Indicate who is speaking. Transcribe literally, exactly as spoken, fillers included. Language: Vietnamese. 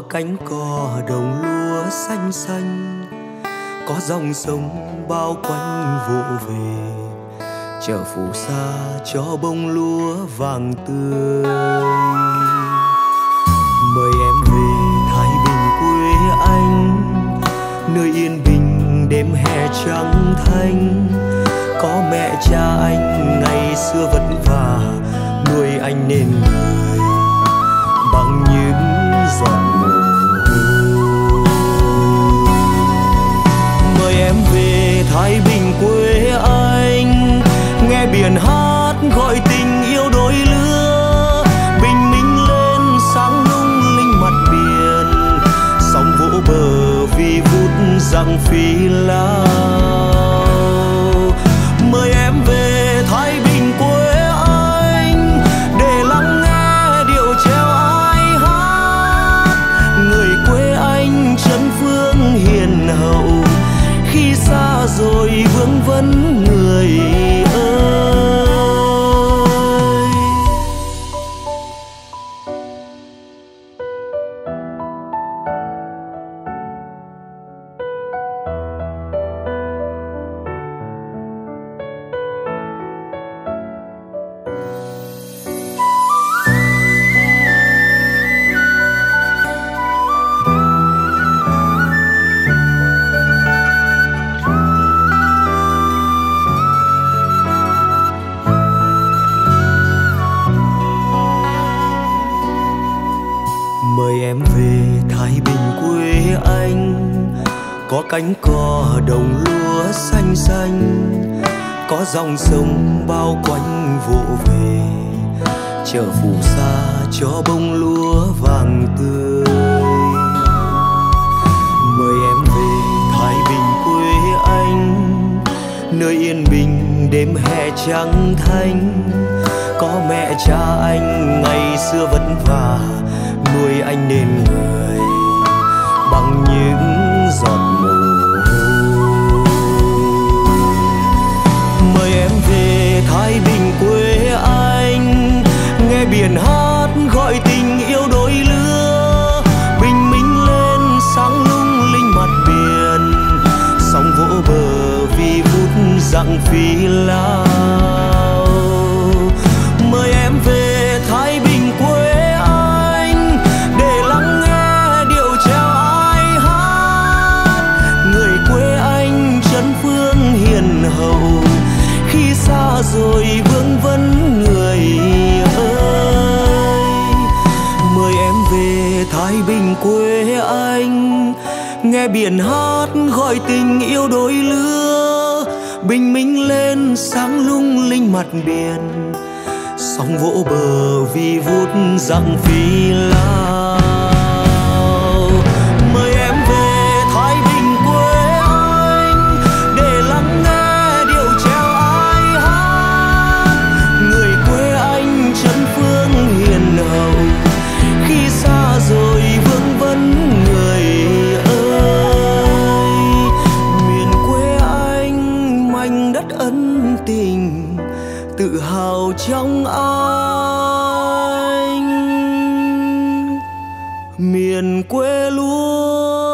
Speaker 1: cánh cò đồng lúa xanh xanh, có dòng sông bao quanh vỗ về, chợ phù sa cho bông lúa vàng tươi. Mời em về Thái Bình quê anh, nơi yên bình đêm hè trắng thanh, có mẹ cha anh ngày xưa vất vả nuôi anh nên người bằng những giọt mồ hôi. Mời em về Thái Bình quê anh, nghe biển hát gọi tình yêu đôi lứa, bình minh lên sáng lung linh mặt biển, sóng vỗ bờ vi vút rặng phi lao. Mời em về Thái Bình quê anh, để lắng nghe điệu treo ai hát, người quê anh chân phương hiền hậu, khi xa rồi vương vấn người ơi. Mời em về Thái Bình quê anh, có cánh cò đồng lúa xanh xanh, có dòng sông bao quanh vỗ về, chợ phù sa cho bông lúa vàng tươi. Mời em về Thái Bình quê anh, nơi yên bình đêm hè trắng thanh, có mẹ cha anh ngày xưa vất vả nuôi anh nên người bằng những giọt mồ hôi. Mời em về Thái Bình quê anh, nghe biển hát gọi tình yêu đôi lứa, bình minh lên sáng lung linh mặt biển, sóng vỗ bờ vi vút rặng phi lao. Mời em về Thái Bình quê anh, để lắng nghe điệu treo ai hát, người quê anh chân phương hiền hậu, khi xa rồi vương vấn người ơi. Mời em về Thái Bình quê anh, nghe biển hát gọi tình yêu đôi lứa, bình minh lên sáng lung linh mặt biển, sóng vỗ bờ vi vút rặng phi lao. Mời em về Thái Bình quê anh, để lắng nghe điệu treo ai hát, người quê anh chân phương hiền hậu, khi xa rồi vương vấn người ơi. Miền quê anh mảnh đất ân tình, tự hào trong anh, miền quê lúa